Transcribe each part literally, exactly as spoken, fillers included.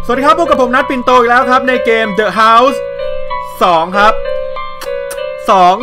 สวัสดีครับพบกับผมนัทปินโตอีกแล้วครับในเกม The House สองครับสอง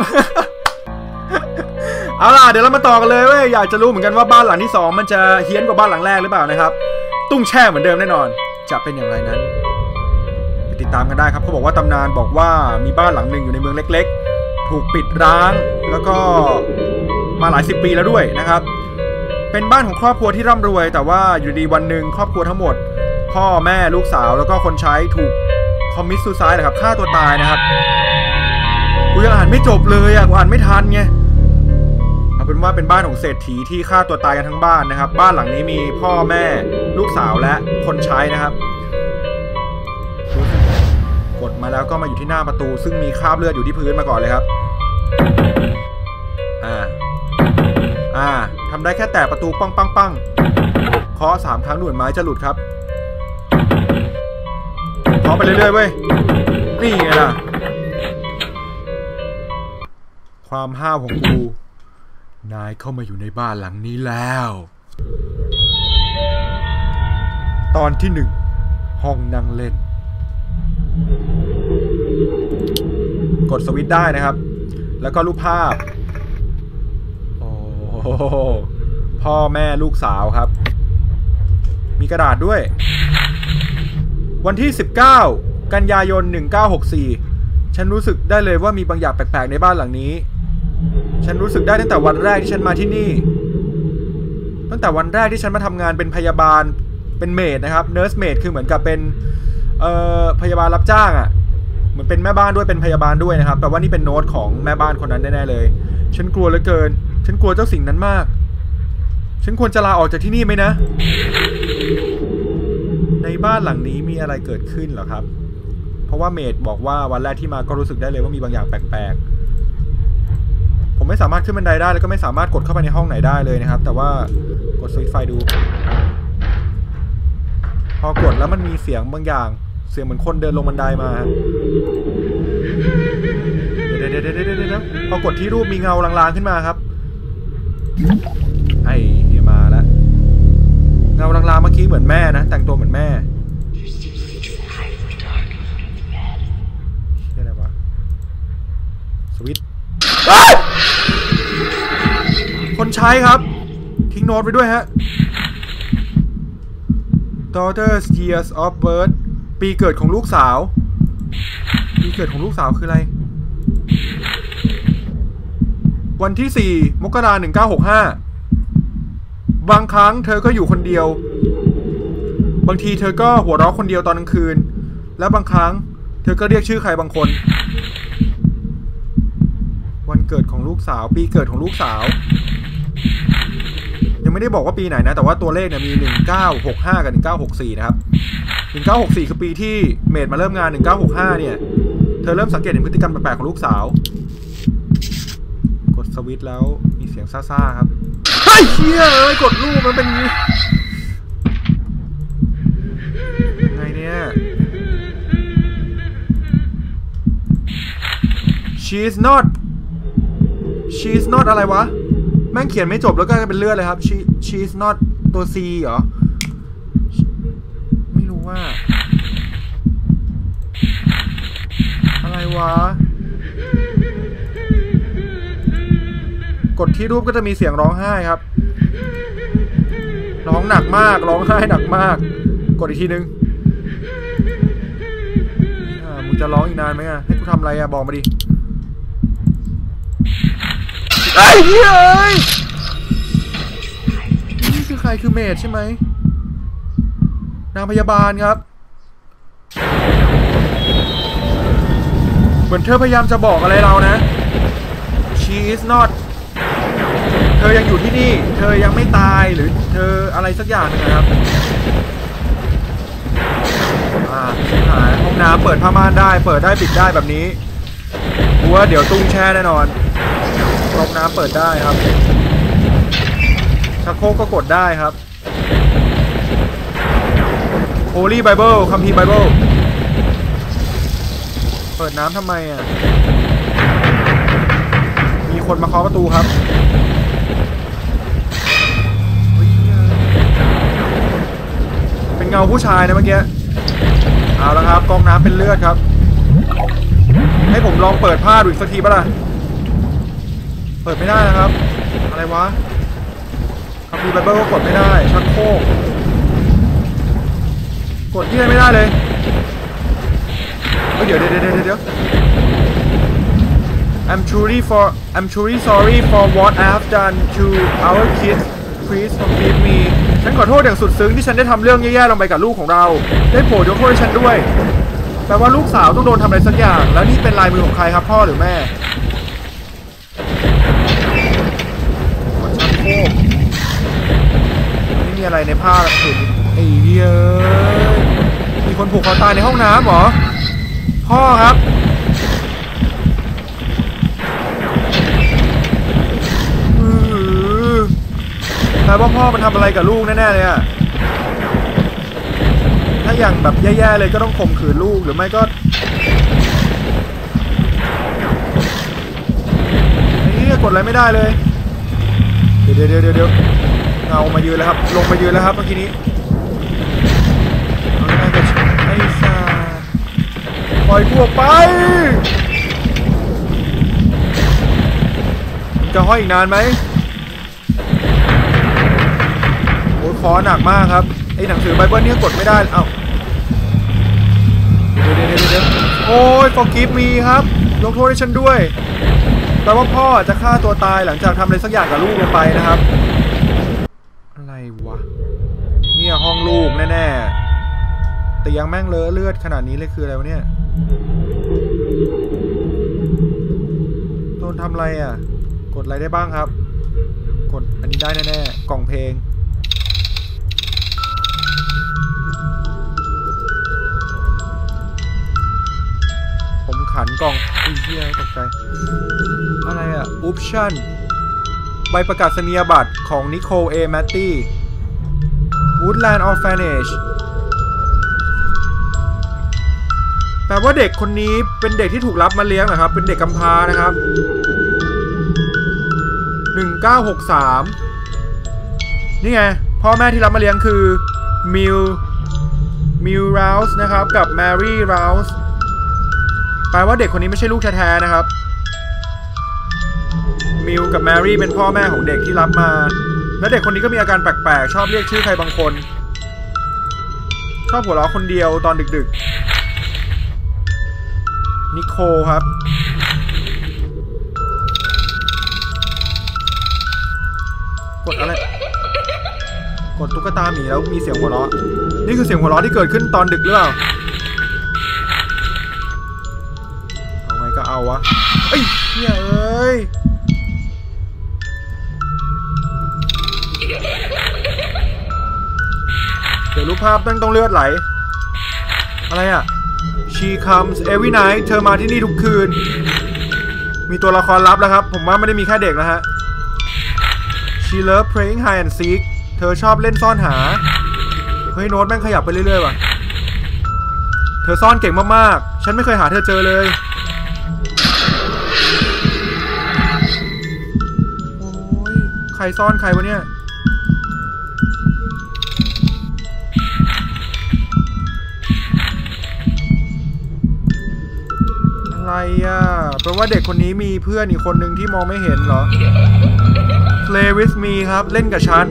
เอาล่ะเดี๋ยวเรามาต่อกันเลยเว้ยอยากจะรู้เหมือนกันว่าบ้านหลังที่สองมันจะเฮี้ยนกว่าบ้านหลังแรกหรือเปล่านะครับตุ้งแช่เหมือนเดิมแน่นอนจะเป็นอย่างไรนั้นไปติดตามกันได้ครับเขาบอกว่าตำนานบอกว่ามีบ้านหลังหนึ่งอยู่ในเมืองเล็กๆถูกปิดร้างแล้วก็มาหลายสิบปีแล้วด้วยนะครับเป็นบ้านของครอบครัวที่ร่ำรวยแต่ว่าอยู่ดีวันหนึ่งครอบครัวทั้งหมดพ่อแม่ลูกสาวแล้วก็คนใช้ถูกคอมมิชซูไซด์นะครับฆ่าตัวตายนะครับกูยังอ่านไม่จบเลยอ่ะกูอ่านไม่ทันไงเอาเป็นว่าเป็นบ้านของเศรษฐีที่ฆ่าตัวตายกันทั้งบ้านนะครับบ้านหลังนี้มีพ่อแม่ลูกสาวและคนใช้นะครับกดมาแล้วก็มาอยู่ที่หน้าประตูซึ่งมีคราบเลือดอยู่ที่พื้นมาก่อนเลยครับอ่าอ่าทำได้แค่แตะประตูปังปังปังเคาะสามครั้งดูเหมือนไม้จะหลุดครับเคาะไปเรื่อยๆเว้ยนี่ไงล่ะความห้าวของกูนายเข้ามาอยู่ในบ้านหลังนี้แล้วตอนที่หนึ่งห้องนั่งเล่นกดสวิตช์ได้นะครับแล้วก็รูปภาพโอ้พ่อแม่ลูกสาวครับมีกระดาษด้วยวันที่สิบเก้ากันยายนหนึ่งเก้าหกสี่ฉันรู้สึกได้เลยว่ามีบางอย่างแปลกๆในบ้านหลังนี้ฉันรู้สึกได้ตั้งแต่วันแรกที่ฉันมาที่นี่ตั้งแต่วันแรกที่ฉันมาทำงานเป็นพยาบาลเป็นเมดนะครับเนิร์สเมดคือเหมือนกับเป็นเอ่อพยาบาลรับจ้างอ่ะเหมือนเป็นแม่บ้านด้วยเป็นพยาบาลด้วยนะครับแปลว่านี่เป็นโน้ตของแม่บ้านคนนั้นแน่ๆเลยฉันกลัวเหลือเกินฉันกลัวเจ้าสิ่งนั้นมากฉันควรจะลาออกจากที่นี่ไหมนะในบ้านหลังนี้มีอะไรเกิดขึ้นเหรอครับเพราะว่าเมดบอกว่าวันแรกที่มาก็รู้สึกได้เลยว่ามีบางอย่างแปลกๆผมไม่สามารถขึ้นบันไดได้แล้วก็ไม่สามารถกดเข้าไปในห้องไหนได้เลยนะครับแต่ว่ากดสวิตช์ไฟดูพอกดแล้วมันมีเสียงบางอย่างเสียงเหมือนคนเดินลงบันไดมาเดี๋ยวเดี๋ยวเดี๋ยวเดี๋ยวเดี๋ยวพอกดที่รูปมีเงาลางๆขึ้นมาครับไอ้เฮียมาแล้วเงาลางๆเมื่อกี้เหมือนแม่นะแต่งตัวเหมือนแม่อะไรวะสวิตช์คนใช้ครับทิ้งโน้ตไปด้วยฮะ Daughter's years of birth ปีเกิดของลูกสาวปีเกิดของลูกสาวคืออะไรวันที่สี่มกราคมหนึ่งเก้าหกห้าบางครั้งเธอก็อยู่คนเดียวบางทีเธอก็หัวเราะคนเดียวตอนกลางคืนและบางครั้งเธอก็เรียกชื่อใครบางคนวันเกิดของลูกสาวปีเกิดของลูกสาวยังไม่ได้บอกว่าปีไหนนะแต่ว่าตัวเลขเนี่ยมีหนึ่งเก้าหกห้ากับหนึ่งเก้าหกสี่นะครับหนึ่งเก้าหกสี่คือปีที่เมดมาเริ่มงานหนึ่งเก้าหกห้าเนี่ยเธอเริ่มสังเกตเห็นพฤติกรรมแปลกๆของลูกสาวกดสวิตช์แล้วมีเสียงซ่าๆครับเฮ้ยเชี่ยเอ้ยกดรูปมันเป็นยังไงเนี่ย she's not she's not อะไรวะแม่งเขียนไม่จบแล้วก็เป็นเลือดเลยครับ she she's not ตัว C เหรอไม่รู้ว่าอะไรวะกดที่รูปก็จะมีเสียงร้องไห้ครับร้องหนักมากร้องไห้หนักมากกดอีกทีนึงมึงจะร้องอีกนานไหมอะให้กูทำอะไรอะบอกมาดิไอ้เฮ้ยนี่คือใครคือเมดใช่ไหมนางพยาบาลครับเหมือนเธอพยายามจะบอกอะไรเรานะ she is not เธอยังอยู่ที่นี่เธอยังไม่ตายหรือเธออะไรสักอย่างนึงนะครับอ่าหายห้องน้ำเปิดผ้าม่านได้เปิดได้ปิดได้แบบนี้กูว่าเดี๋ยวตุ้งแช่แน่นอนรองน้ำเปิดได้ครับชักโครกก็กดได้ครับ Holy Bible คัมภีร์ไบเบิลเปิดน้ำทำไมอ่ะมีคนมาเคาะประตูครับเป็นเงาผู้ชายนะเมื่อกี้เอาละครับกองน้ำเป็นเลือดครับให้ผมลองเปิดผ้าดูอีกสักทีป่ะล่ะเปิดไม่ได้นะครับอะไรวะคัมภีร์ไบเบิลก็กดไม่ได้ชักโครกกดที่ไหนไม่ได้เลยเดี๋ยวเดี๋ยวเดี๋ยวเดี๋ยว I'm truly for I'm truly sorry for what I have done to our kids please forgive me ฉันขอโทษอย่างสุดซึ้งที่ฉันได้ทำเรื่องแย่ๆลงไปกับลูกของเราได้โปรดยกโทษให้ฉันด้วยแปลว่าลูกสาวต้องโดนทำอะไรสักอย่างแล้วนี่เป็นลายมือของใครครับพ่อหรือแม่ชักโครกไม่มีอะไรในผ้าถุงไอ้เหี้ยมีคนผูกคอตายในห้องน้ำเหรอพ่อครับแปลว่าพ่อมันทำอะไรกับลูกแน่ๆเลยอะถ้าอย่างแบบแย่ๆเลยก็ต้องข่มขืนลูกหรือไม่ก็นี่กดอะไรไม่ได้เลยเดี๋ยวเดี๋ยวเดี๋ยวเดี๋ยวเงามายืนแล้วครับลงมายืนแล้วครับเมื่อกี้นี้ไอ้ซ่าปล่อยกูออกไปจะห้อยอีกนานไหมโอ้ยคอหนักมากครับไอ้หนังสือไบเบิลนี่กดไม่ได้เอ้าเดี๋ยวเดี๋ยวเดี๋ยวเดี๋ยวโอ้ย forgive me ครับยกโทษให้ฉันด้วยแปลว่าพ่อจะฆ่าตัวตายหลังจากทำอะไรสักอย่างกับลูกลงไปนะครับอะไรวะเนี่ยห้องลูกแน่ๆแต่ยังแม่งเลอะเลือดขนาดนี้เลยคืออะไรวะเนี่ยโดนทำอะไรอ่ะกดอะไรได้บ้างครับกดอันนี้ได้แน่ๆกล่องเพลงผมขันกล่องอุ้ยเหี้ยตกใจอะไรอ่ะอุ๊ปชั่นใบประกาศนียบัตรของนิโคลเอแมตตี้Woodland Orphanage แปลว่าเด็กคนนี้เป็นเด็กที่ถูกรับมาเลี้ยงนะครับเป็นเด็กกำพร้านะครับหนึ่งเก้าหกสามนี่ไงพ่อแม่ที่รับมาเลี้ยงคือมิลมิลราส์นะครับกับแมรี่ราส์แปลว่าเด็กคนนี้ไม่ใช่ลูกแท้ๆนะครับมิลกับแมรี่เป็นพ่อแม่ของเด็กที่รับมาและเด็กคนนี้ก็มีอาการแปลกๆชอบเรียกชื่อใครบางคนชอบหัวเราะคนเดียวตอนดึกๆนิโคลครับกดอะไรกดตุ๊กตาหมีแล้วมีเสียงหัวเราะนี่คือเสียงหัวเราะที่เกิดขึ้นตอนดึกหรือเปล่าเอาไงก็เอาวะเอ้ยเฮ้ยเอ้ยเดี๋ยวรูปภาพต้องต้องเลือดไหลอะไรอ่ะ She comes every night เธอมาที่นี่ทุกคืนมีตัวละครลับแล้วครับผมว่าไม่ได้มีแค่เด็กนะฮะ She loves playing hide and seek เธอชอบเล่นซ่อนหาเฮ้ยโน้ตแม่งขยับไปเรื่อยๆว่ะเธอซ่อนเก่งมากๆฉันไม่เคยหาเธอเจอเลยโอ้ยใครซ่อนใครวะเนี่ยอะไรอ่ะแปลว่าเด็กคนนี้มีเพื่อนอีกคนหนึ่งที่มองไม่เห็นเหรอ Play with me ครับเล่นกับฉัน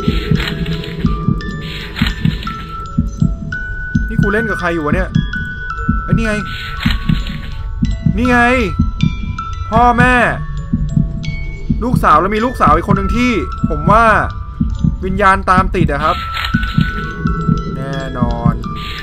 นี่กูเล่นกับใครอยู่วะเนี่ยไอ้นี่ไงนี่ไงพ่อแม่ลูกสาวแล้วมีลูกสาวอีกคนหนึ่งที่ผมว่าวิญญาณตามติดอะครับแน่นอน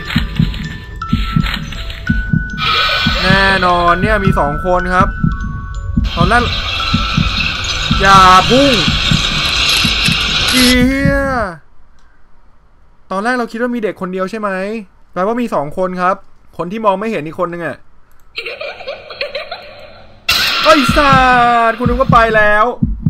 แน่นอนเนี่ยมีสองคนครับตอนแรกอย่าพุ่งเฮียตอนแรกเราคิดว่ามีเด็กคนเดียวใช่ไหมแปลว่ามีสองคนครับคนที่มองไม่เห็นอีกคนนึงอ่ะไอ้สัตว์คุณนึกว่าไปแล้ว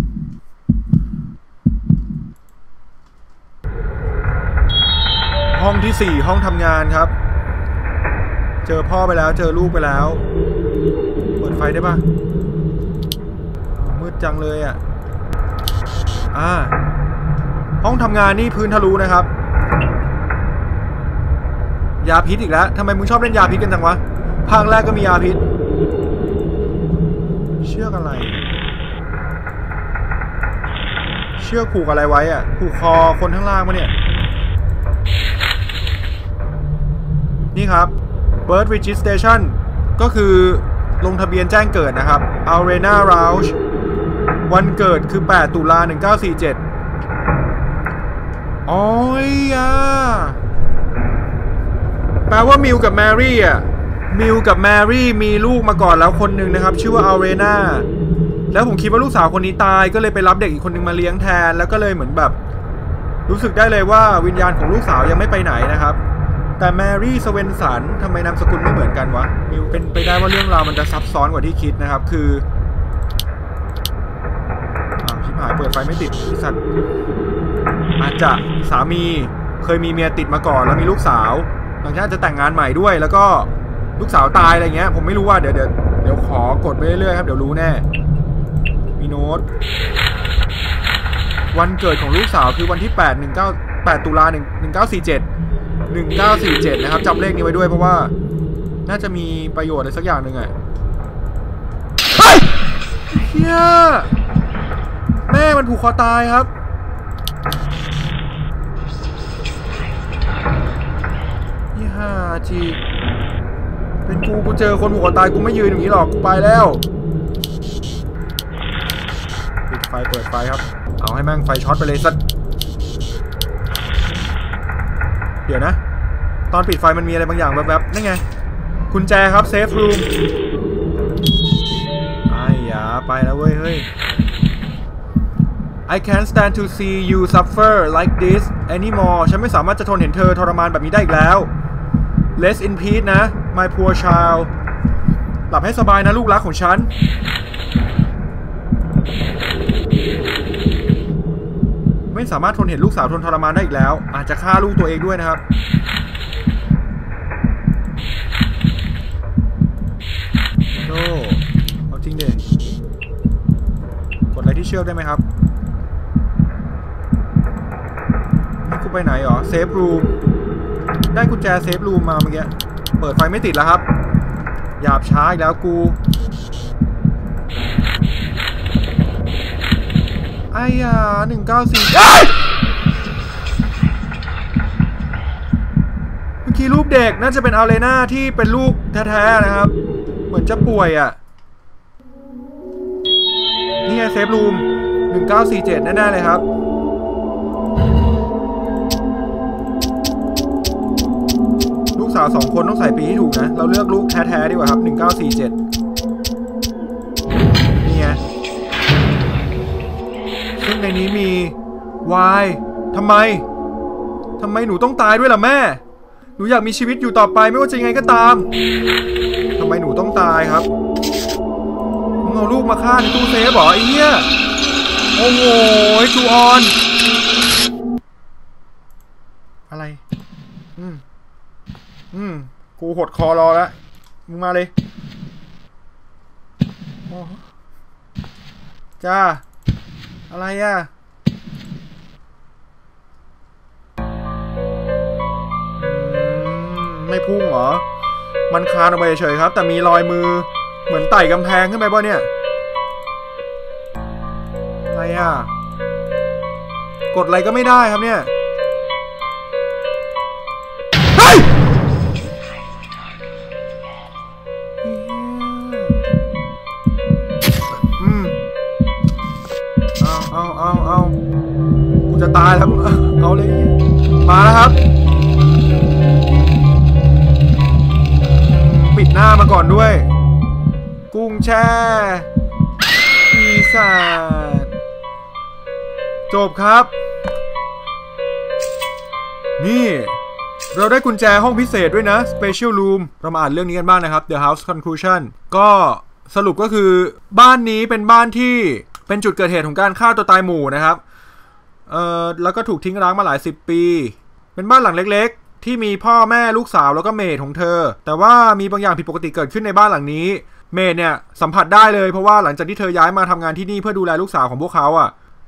ห้องที่สี่ห้องทำงานครับเจอพ่อไปแล้วเจอลูกไปแล้วเปิดไฟได้ปะมืดจังเลยอ่ะอ่าห้องทำงานนี่พื้นทะลุนะครับยาพิษอีกแล้วทำไมมึงชอบเล่นยาพิษกันจังวะภาคแรกก็มียาพิษเชือกอะไรเชือกผูกอะไรไว้อะผูกคอคนข้างล่างมาเนี่ยนี่ครับ Birth Registration ก็คือลงทะเบียนแจ้งเกิดนะครับ Alrena Rouge วันเกิดคือแปดตุลาหนึ่งเก้าสี่เจ็ดอ๋อยอะแปลว่ามิลกับแมรี่อ่ะมิลกับแมรี่มีลูกมาก่อนแล้วคนหนึ่งนะครับชื่อว่าอัลเรนาแล้วผมคิดว่าลูกสาวคนนี้ตายก็เลยไปรับเด็กอีกคนหนึ่งมาเลี้ยงแทนแล้วก็เลยเหมือนแบบรู้สึกได้เลยว่าวิญญาณของลูกสาวยังไม่ไปไหนนะครับแต่แมรี่สเวนสันทำไมนามสกุลไม่เหมือนกันวะมิลเป็นไปได้ว่าเรื่องราวมันจะซับซ้อนกว่าที่คิดนะครับคืออ้าวชิบหายเปิดไฟไม่ติดสัตว์อาจจะสามีเคยมีเมียติดมาก่อนแล้วมีลูกสาวหลังจากจะแต่งงานใหม่ด้วยแล้วก็ลูกสาวตายอะไรเงี้ยผมไม่รู้ว่าเดี๋ยวเดี๋ยวเดี๋ยวขอกดไปเรื่อยๆครับเดี๋ยวรู้แน่มีโน้ตวันเกิดของลูกสาวคือวันที่แปด หนึ่งเก้า แปดตุลาหนึ่งเก้าสี่เจ็ด หนึ่งเก้าสี่เจ็ดนะครับจำเลขนี้ไว้ด้วยเพราะว่าน่าจะมีประโยชน์อะไรสักอย่างหนึ่งอะเฮ้ยเฮียแม่มันผูกคอตายครับฮ่าจีเป็นกูกูเจอคนผูกคอตายกูไม่ยืนอย่างนี้หรอกกูไปแล้วปิดไฟเปิดไฟครับเอาให้แม่งไฟช็อตไปเลยสักเดี๋ยวนะตอนปิดไฟมันมีอะไรบางอย่างแวบๆนั่นไงกุญแจครับเซฟรูมไอ้ยาไปแล้วเว้ยเฮ้ย I can't stand to see you suffer like this anymore ฉันไม่สามารถจะทนเห็นเธอทรมานแบบนี้ได้อีกแล้วRest in peace นะ my poor child หลับให้สบายนะลูกรักของฉันไม่สามารถทนเห็นลูกสาวทนทรมานได้อีกแล้วอาจจะฆ่าลูกตัวเองด้วยนะครับโอ้เอาจริงเด็กกดอะไรที่เชือกได้ไหมครับให้กูไปไหนหรอเซฟรูมได้กุญแจเซฟรูมมาเมื่อกี้เปิดไฟไม่ติดแล้วครับหยาบช้าอีกแล้วกูไอ้ยาหนึ่งเก้าสี่เมื่อกี้รูปเด็กน่าจะเป็นอัลเลน่าที่เป็นลูกแท้ๆนะครับเหมือนจะป่วยอ่ะนี่ไงเซฟรูมหนึ่งเก้าสี่เจ็ดแน่ๆเลยครับลูกสาวสองคนต้องใส่ปีให้ถูกนะเราเลือกลูกแท้ๆดีกว่าครับหนึ่งเก้าสี่เจ็ดนี่ไงซึ่งในนี้มี why ทำไมทำไมหนูต้องตายด้วยล่ะแม่หนูอยากมีชีวิตอยู่ต่อไปไม่ว่าจะยังไงก็ตามทำไมหนูต้องตายครับมึงเอาลูกมาฆ่าในตู้เซฟเหรอไอ้เหี้ยโอ้โหจูออนอะไรอืมอืมกูหดคอรอแล้วมึงมาเลยจ้าอะไรอ่ะไม่พุ่งเหรอมันคานออกไปเฉยๆครับแต่มีรอยมือเหมือนไต่กำแพงขึ้นไปป่ะเนี่ยอะไรอ่ะกดอะไรก็ไม่ได้ครับเนี่ยเฮ้ยอืมเอาเอาเอาเอากูจะตายแล้วเอาเลยมาแล้วครับปิดหน้ามาก่อนด้วยกุ้งแช่ปีศาจจบครับนี่เราได้กุญแจห้องพิเศษด้วยนะ Special Room เรามาอ่านเรื่องนี้กันบ้างนะครับ The House Conclusion ก็สรุปก็คือบ้านนี้เป็นบ้านที่เป็นจุดเกิดเหตุของการฆ่าตัวตายหมู่นะครับเอ่อแล้วก็ถูกทิ้งร้างมาหลายสิบปีเป็นบ้านหลังเล็กๆที่มีพ่อแม่ลูกสาวแล้วก็เมดของเธอแต่ว่ามีบางอย่างผิดปกติเกิดขึ้นในบ้านหลังนี้เมดเนี่ยสัมผัสได้เลยเพราะว่าหลังจากที่เธอย้ายมาทำงานที่นี่เพื่อดูแลลูกสาวของพวกเขาอ่ะ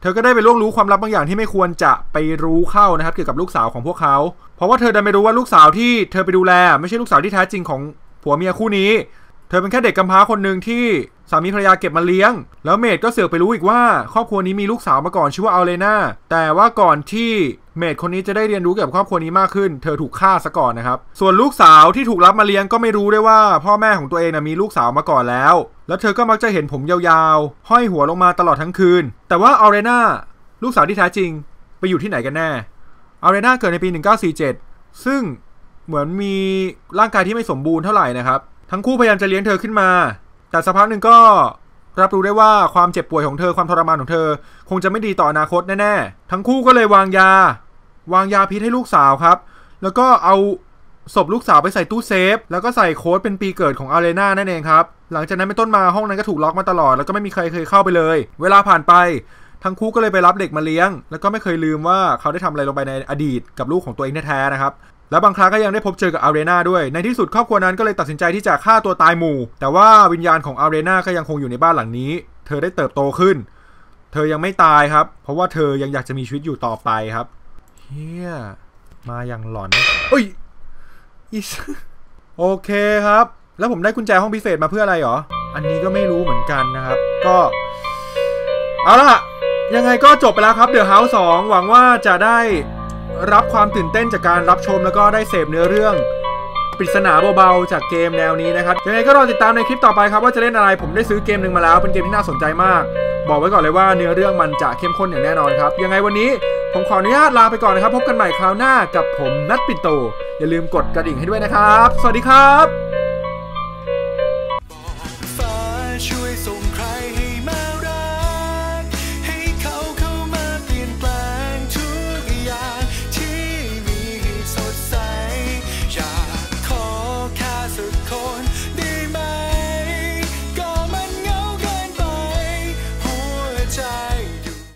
เธอก็ได้ไปล่วงรู้ความลับบางอย่างที่ไม่ควรจะไปรู้เข้านะครับเกี่ยวกับลูกสาวของพวกเขาเพราะว่าเธอดันไม่รู้ว่าลูกสาวที่เธอไปดูแลไม่ใช่ลูกสาวที่แท้จริงของผัวเมียคู่นี้เธอเป็นแค่เด็กกำพร้าคนหนึ่งที่สามีภรรยาเก็บมาเลี้ยงแล้วเมดก็เสือกไปรู้อีกว่าครอบครัวนี้มีลูกสาวมาก่อนชื่อว่าอัลเลนาแต่ว่าก่อนที่เมดคนนี้จะได้เรียนรู้เกี่ยวกับครอบครัวนี้มากขึ้นเธอถูกฆ่าซะก่อนนะครับส่วนลูกสาวที่ถูกรับมาเลี้ยงก็ไม่รู้ด้วยว่าพ่อแม่ของตัวเองนะมีลูกสาวมาก่อนแล้วแล้วเธอก็มักจะเห็นผมยาวๆห้อยหัวลงมาตลอดทั้งคืนแต่ว่าอัลเลนาลูกสาวที่แท้จริงไปอยู่ที่ไหนกันแน่อัลเลนาเกิดในปีหนึ่งเก้าสี่เจ็ดซึ่งเหมือนมีร่างกายที่ไม่สมบูรณ์เท่าไหร่นะครับทั้งคู่พยายามจะเลี้ยงเธอขึ้นมาแต่สักพักหนึ่งก็รับรู้ได้ว่าความเจ็บป่วยของเธอความทรมานของเธอคงจะไม่ดีต่ออนาคตแน่ๆทั้งคู่ก็เลยวางยาวางยาพิษให้ลูกสาวครับแล้วก็เอาศพลูกสาวไปใส่ตู้เซฟแล้วก็ใส่โค้ดเป็นปีเกิดของอารีนานั่นเองครับหลังจากนั้นเป็นต้นมาห้องนั้นก็ถูกล็อกมาตลอดแล้วก็ไม่มีใครเคยเข้าไปเลยเวลาผ่านไปทั้งคู่ก็เลยไปรับเด็กมาเลี้ยงแล้วก็ไม่เคยลืมว่าเขาได้ทำอะไรลงไปในอดีตกับลูกของตัวเองแท้ๆนะครับแล้วบางครั้งก็ยังได้พบเจอกับอารีนาด้วยในที่สุดครอบครัวนั้นก็เลยตัดสินใจที่จะฆ่าตัวตายหมู่แต่ว่าวิญญาณของอารีนาก็ยังคงอยู่ในบ้านหลังนี้เธอได้เติบโตขึ้นเธอยังไม่ตายครับเพราะว่าเธอยังอยากจะมีชีวิตอยู่ต่อไปครับเฮียมาอย่างหลอนเอ้ยอิสโอเคครับแล้วผมได้กุญแจห้องพิเศษมาเพื่ออะไรหรออันนี้ก็ไม่รู้เหมือนกันนะครับก็เอาล่ะยังไงก็จบไปแล้วครับ The House สองหวังว่าจะได้รับความตื่นเต้นจากการรับชมแล้วก็ได้เสพเนื้อเรื่องปริศนาเบาๆจากเกมแนวนี้นะครับยังไงก็รอติดตามในคลิปต่อไปครับว่าจะเล่นอะไรผมได้ซื้อเกมหนึ่งมาแล้วเป็นเกมที่น่าสนใจมากบอกไว้ก่อนเลยว่าเนื้อเรื่องมันจะเข้มข้นอย่างแน่นอนครับยังไงวันนี้ผมขออนุญาตลาไปก่อนนะครับพบกันใหม่คราวหน้ากับผมนัทปิ่นโตอย่าลืมกดกระดิ่งให้ด้วยนะครับสวัสดีครับฟ้าช่วยส่ง